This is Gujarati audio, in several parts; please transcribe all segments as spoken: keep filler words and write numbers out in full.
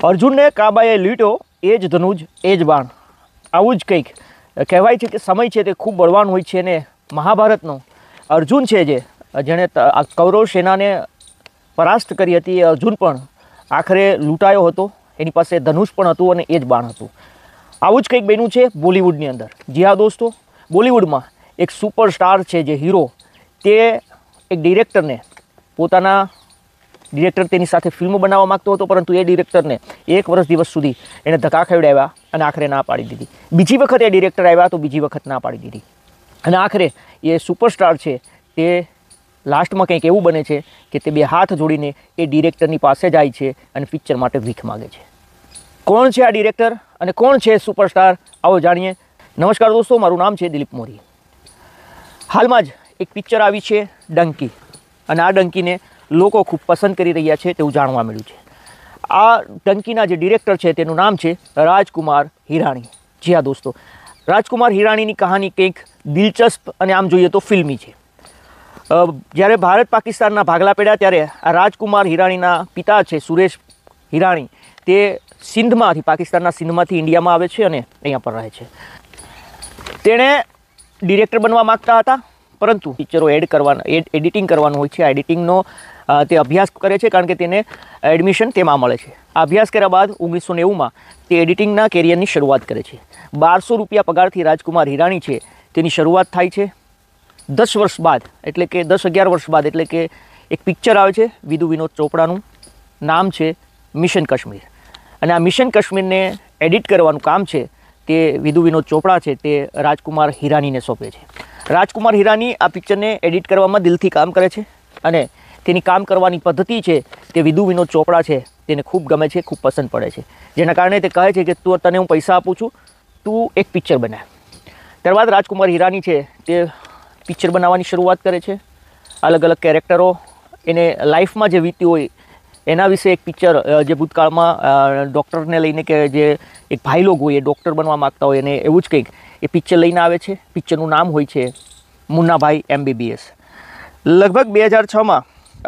અર્જુનને કાબાએ લીટો એ જ ધનુજ એ જ બાણ. આવું જ કંઈક કહેવાય છે કે સમય છે તે ખૂબ બળવાન હોય છે અને મહાભારતનો અર્જુન છે જે જેણે કૌરવ સેનાને પરાસ્ત કરી હતી એ અર્જુન પણ આખરે લૂંટાયો હતો. એની પાસે ધનુષ પણ હતું અને એ જ બાણ હતું. આવું જ કંઈક બન્યું છે બોલિવૂડની અંદર. જી હા દોસ્તો, બોલિવૂડમાં એક સુપરસ્ટાર છે જે હીરો, તે એક ડિરેક્ટરને પોતાના ડિરેક્ટર તેની સાથે ફિલ્મ બનાવવા માગતો હતો, પરંતુ એ ડિરેક્ટરને એક વર્ષ દિવસ સુધી એણે ધક્કા ખવડાવ્યા અને આખરે ના પાડી દીધી. બીજી વખત એ ડિરેક્ટર આવ્યા તો બીજી વખત ના પાડી દીધી અને આખરે એ સુપરસ્ટાર છે તે લાસ્ટમાં કંઈક એવું બને છે કે તે બે હાથ જોડીને એ ડિરેક્ટરની પાસે જાય છે અને પિક્ચર માટે ભીખ માગે છે. કોણ છે આ ડિરેક્ટર અને કોણ છે સુપરસ્ટાર? આવો જાણીએ. નમસ્કાર દોસ્તો, મારું નામ છે દિલીપ મોરી. હાલમાં જ એક પિક્ચર આવી છે ડંકી, અને આ ડંકીને લોકો ખૂબ પસંદ કરી રહ્યા છે તેવું જાણવા મળ્યું છે. આ ડંકીના જે ડિરેક્ટર છે તેનું નામ છે રાજકુમાર હિરાણી. જી હા દોસ્તો, રાજકુમાર હિરાણીની કહાની કંઈક દિલચસ્પ અને આમ જોઈએ તો ફિલ્મી છે. જ્યારે ભારત પાકિસ્તાનના ભાગલા પડ્યા ત્યારે આ રાજકુમાર હિરાણીના પિતા છે સુરેશ હિરાણી, તે સિંધમાંથી પાકિસ્તાનના સિંધમાંથી ઇન્ડિયામાં આવે છે અને અહીંયા પર રહે છે. તેણે ડિરેક્ટર બનવા માગતા હતા, પરંતુ પિક્ચરો એડ કરવાના એડ એડિટિંગ કરવાનું હોય છે. આ એડિટિંગનો તે અભ્યાસ કરે છે કારણ કે તેને એડમિશન તેમાં મળે છે. આ અભ્યાસ કર્યા બાદ ઓગણીસો નેવુંમાં તે એડિટિંગના કેરિયરની શરૂઆત કરે છે. બારસો રૂપિયા પગારથી રાજકુમાર હિરાણી છે તેની શરૂઆત થાય છે. દસ વર્ષ બાદ એટલે કે દસ અગિયાર વર્ષ બાદ એટલે કે એક પિક્ચર આવે છે વિદુ વિનોદ ચોપડાનું, નામ છે મિશન કાશ્મીર. અને આ મિશન કાશ્મીરને એડિટ કરવાનું કામ છે તે વિદુ વિનોદ ચોપડા છે તે રાજકુમાર હિરાણીને સોંપે છે. રાજકુમાર હિરાણી આ પિક્ચરને એડિટ કરવામાં દિલથી કામ કરે છે અને તેની કામ કરવાની પદ્ધતિ છે તે વિદુ વિનોદ ચોપડા છે તેને ખૂબ ગમે છે, ખૂબ પસંદ પડે છે. જેના કારણે તે કહે છે કે તું તને હું પૈસા આપું છું, તું એક પિક્ચર બનાવ. ત્યારબાદ રાજકુમાર હિરાણી છે તે પિક્ચર બનાવવાની શરૂઆત કરે છે. અલગ અલગ કેરેક્ટરો એને લાઈફમાં જે વીતી હોય એના વિશે એક પિક્ચર, જે ભૂતકાળમાં ડૉક્ટરને લઈને કે જે એક ભાઈ લોગ હોય એ ડૉક્ટર બનવા માગતા હોય એને એવું જ કંઈક એ પિક્ચર લઈને આવે છે. પિક્ચરનું નામ હોય છે મુન્નાભાઈ એમબીબીએસ. લગભગ બે હજાર છમાં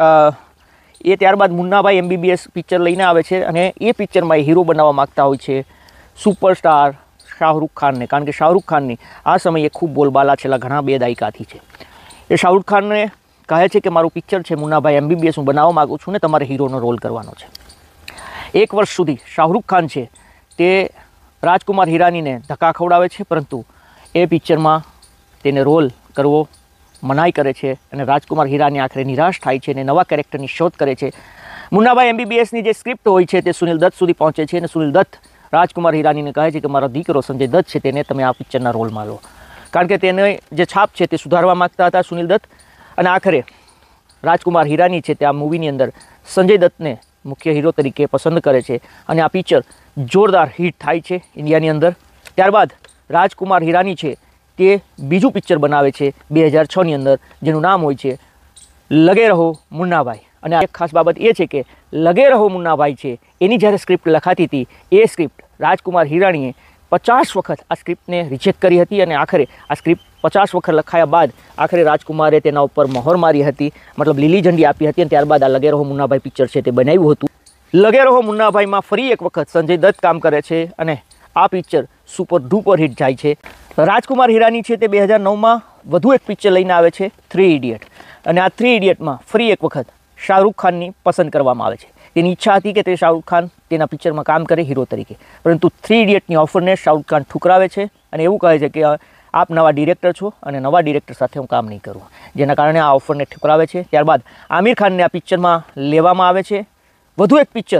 એ ત્યારબાદ મુન્નાભાઈ એમબીબીએસ પિક્ચર લઈને આવે છે અને એ પિક્ચરમાં એ હીરો બનાવવા માગતા હોય છે સુપરસ્ટાર શાહરૂખ ખાનને, કારણ કે શાહરૂખ ખાનની આ સમયે ખૂબ બોલબાલા છેલ્લા ઘણા બે દાયકાથી છે. એ શાહરૂખ ખાનને કહે છે કે મારું પિક્ચર છે મુન્નાભાઈ એમબીબીએસ, હું બનાવવા માગું છું ને તમારે હીરોનો રોલ કરવાનો છે. એક વર્ષ સુધી શાહરૂખ ખાન છે તે રાજકુમાર હિરાણીને ધક્કા ખવડાવે છે, પરંતુ એ પિક્ચરમાં તેને રોલ કરવો મનાઈ કરે છે અને રાજકુમાર હિરાણી આખરે નિરાશ થાય છે અને નવા કેરેક્ટરની શોધ કરે છે. મુન્નાભાઈ એમબીબીએસની જે સ્ક્રિપ્ટ હોય છે તે સુનિલ દત્ત સુધી પહોંચે છે અને સુનિલ દત્ત રાજકુમાર હિરાણીને કહે છે કે મારો દીકરો સંજય દત્ત છે તેને તમે આ પિક્ચરના રોલમાં લો, કારણ કે તેને જે છાપ છે તે સુધારવા માગતા હતા સુનિલ દત્ત. અને આખરે રાજકુમાર હિરાણી છે તે આ મૂવીની અંદર સંજય દત્તને મુખ્ય હીરો તરીકે પસંદ કરે છે અને આ પિક્ચર જોરદાર હિટ થાય છે ઇન્ડિયાની અંદર. ત્યારબાદ રાજકુમાર હિરાણી છે તે બીજું પિક્ચર બનાવે છે બે હજાર છની અંદર, જેનું નામ હોય છે લગે રહો મુન્નાભાઈ. અને એક ખાસ બાબત એ છે કે લગે રહો મુન્નાભાઈ છે એની જ્યારે સ્ક્રિપ્ટ લખાતી હતી એ સ્ક્રિપ્ટ રાજકુમાર હિરાણીએ પચાસ વખત આ સ્ક્રિપ્ટને રિજેક્ટ કરી હતી અને આખરે આ સ્ક્રિપ્ટ પચાસ વખત લખાયા બાદ આખરે રાજકુમારે તેના ઉપર મહોર મારી હતી, મતલબ લીલી ઝંડી આપી હતી અને ત્યારબાદ આ લગે રહો મુન્નાભાઈ પિક્ચર છે તે બનાવ્યું હતું. લગે રહો મુન્નાભાઈમાં ફરી એક વખત સંજય દત્ત કામ કરે છે અને આ પિક્ચર સુપર ડુપર હિટ જાય છે. રાજકુમાર હિરાણી છે તે બે હજાર નવમાં વધુ એક પિક્ચર લઈને આવે છે થ્રી ઇડિયટ, અને આ થ્રી ઇડિયટમાં ફરી એક વખત શાહરૂખ ખાનની પસંદ કરવામાં આવે છે. તેની ઈચ્છા હતી કે તે શાહરૂખ ખાન તેના પિક્ચરમાં કામ કરે હીરો તરીકે, પરંતુ થ્રી ઇડિયટની ઓફરને શાહરૂખ ખાન ઠુકરાવે છે અને એવું કહે છે કે આપ નવા ડિરેક્ટર છો અને નવા ડિરેક્ટર સાથે હું કામ નહીં કરું, જેના કારણે આ ઓફરને ઠુકરાવે છે. ત્યારબાદ આમિર ખાનને આ પિક્ચરમાં લેવામાં આવે છે. વધુ એક પિક્ચર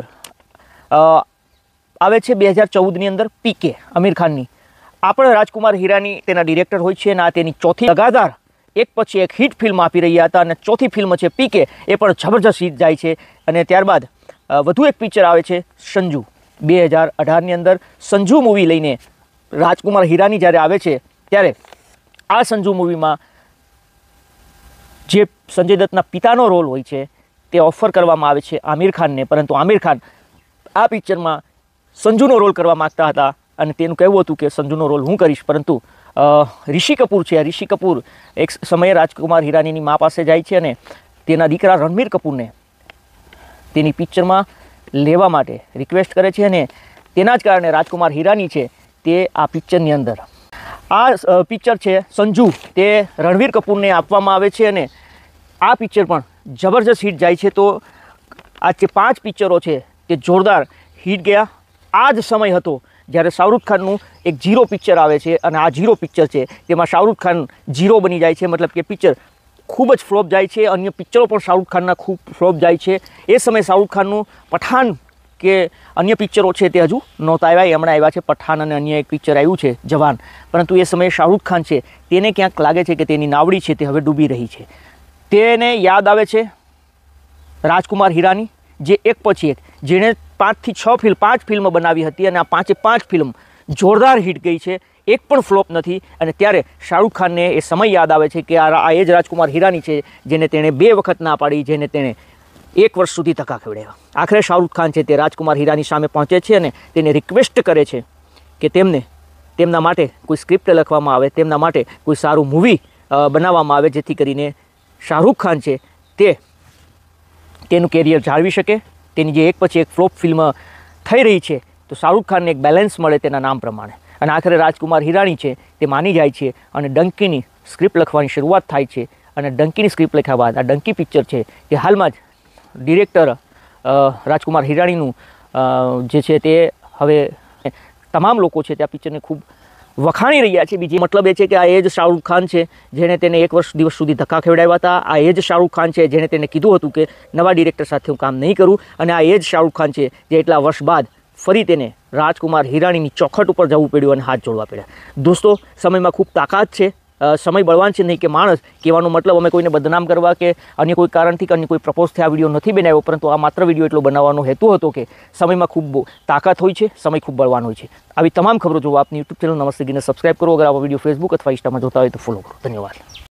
આવે છે બે હજાર ચૌદની અંદર પીકે આમિર ખાનની. આ પણ રાજકુમાર હિરાણી તેના ડિરેક્ટર હોય છે અને આ તેની ચોથી લગાતાર એક પછી એક હિટ ફિલ્મ આપી રહ્યા હતા અને ચોથી ફિલ્મ છે પીકે, એ પણ જબરજસ્ત હિટ જાય છે. અને ત્યારબાદ વધુ એક પિક્ચર આવે છે સંજુ બે હજાર અઢારની અંદર. સંજુ મૂવી લઈને રાજકુમાર હિરાણી જ્યારે આવે છે ત્યારે આ સંજુ મૂવીમાં જે સંજય દત્તના પિતાનો રોલ હોય છે તે ઓફર કરવામાં આવે છે આમિર ખાનને, પરંતુ આમિર ખાન આ પિક્ચરમાં સંજુનો રોલ કરવા માગતા હતા અને તેનું કહેવું હતું કે સંજુનો રોલ હું કરીશ, પરંતુ ઋષિ કપૂર છે, ઋષિ કપૂર એક સમયે રાજકુમાર હિરાણીની મા પાસે જાય છે અને તેના દીકરા રણબીર કપૂરને તેની પિક્ચરમાં લેવા માટે રિક્વેસ્ટ કરે છે અને તેના જ કારણે રાજકુમાર હીરાની છે તે આ પિક્ચરની અંદર આ પિક્ચર છે સંજુ તે રણવીર કપૂરને આપવામાં આવે છે અને આ પિક્ચર પણ જબરજસ્ત હિટ જાય છે. તો આ જે પાંચ પિક્ચરો છે તે જોરદાર હિટ ગયા. આ જ સમય હતો જ્યારે શાહરૂખ ખાનનું એક ઝીરો પિક્ચર આવે છે અને આ ઝીરો પિક્ચર છે તેમાં શાહરૂખ ખાન ઝીરો બની જાય છે, મતલબ કે પિક્ચર ખૂબ જ ફ્લોપ જાય છે. અન્ય પિક્ચરો પણ શાહરૂખ ખાનના ખૂબ ફ્લોપ જાય છે. એ સમયે શાહરૂખ ખાનનું પઠાન કે અન્ય પિક્ચરો છે તે હજુ નહોતા આવ્યા, હમણાં આવ્યા છે પઠાન અને અન્ય એક પિક્ચર આવ્યું છે જવાન. પરંતુ એ સમયે શાહરૂખ ખાન છે તેને ક્યાંક લાગે છે કે તેની નાવડી છે તે હવે ડૂબી રહી છે. તેને યાદ આવે છે રાજકુમાર હીરાની, જે એક પછી એક જેણે પાંચથી છ ફિલ્મ પાંચ ફિલ્મ બનાવી હતી અને આ પાંચે પાંચ ફિલ્મ જોરદાર હિટ ગઈ છે, એક પણ ફ્લોપ નથી. અને ત્યારે શાહરૂખ ખાનને એ સમય યાદ આવે છે કે આ એ જ રાજકુમાર હીરાની છે જેને તેણે બે વખત ના પાડી, જેને તેણે એક વર્ષ સુધી ધક્કા ખવડાવ્યા. આખરે શાહરૂખ ખાન છે તે રાજકુમાર હીરાની સામે પહોંચે છે અને તેને રિક્વેસ્ટ કરે છે કે તેમને તેમના માટે કોઈ સ્ક્રિપ્ટ લખવામાં આવે, તેમના માટે કોઈ સારું મૂવી બનાવવામાં આવે, જેથી કરીને શાહરૂખ ખાન છે તે તેનું કેરિયર જાળવી શકે. તેની જે એક પછી એક ફ્લોપ ફિલ્મ થઈ રહી છે તો શાહરૂખ ખાનને એક બેલેન્સ મળે તેના નામ પ્રમાણે. અને આખરે રાજકુમાર હીરાની છે તે માની જાય છે અને ડંકીની સ્ક્રિપ્ટ લખવાની શરૂઆત થાય છે. અને ડંકીની સ્ક્રિપ્ટ લખ્યા બાદ આ ડંકી પિક્ચર છે તે હાલમાં જ ડિરેક્ટર રાજકુમાર હીરાણીનું જે છે તે હવે તમામ લોકો છે તે આ પિક્ચરને ખૂબ વખાણી રહ્યા છે. બીજી મતલબ એ છે કે આ એ જ શાહરૂખ ખાન છે જેણે તેને એક વર્ષ દિવસ સુધી ધક્કા ખવડાવ્યા હતા. આ એ જ શાહરૂખ ખાન છે જેણે તેને કીધું હતું કે નવા ડિરેક્ટર સાથે હું કામ નહીં કરું. અને આ એ જ શાહરૂખ ખાન છે જે એટલા વર્ષ બાદ ફરી તેને રાજકુમાર હીરાણીની ચોખટ ઉપર જવું પડ્યું અને હાથ જોડવા પડ્યા. દોસ્તો, સમયમાં ખૂબ તાકાત છે, સમય બળવાન છે નહીં કે માણસ. કહેવાનો મતલબ અમે કોઈને બદનામ કરવા કે અન્ય કોઈ કારણથી કે અન્ય કોઈ પ્રપોઝથી આ વિડીયો નથી બનાવ્યો, પરંતુ આ માત્ર વિડીયો એટલો બનાવવાનો હેતુ હતો કે સમયમાં ખૂબ તાકાત હોય છે, સમય ખૂબ બળવાન હોય છે. આવી તમામ ખબરો જોવા આપની યુટ્યુબ ચેનલ નમસ્તે ગીને સબસ્ક્રાઇબ કરો. અગર આવા વિડીયો ફેસબુક અથવા ઇન્સ્ટામાં જોતા હોય તો ફોલો કરો. ધન્યવાદ.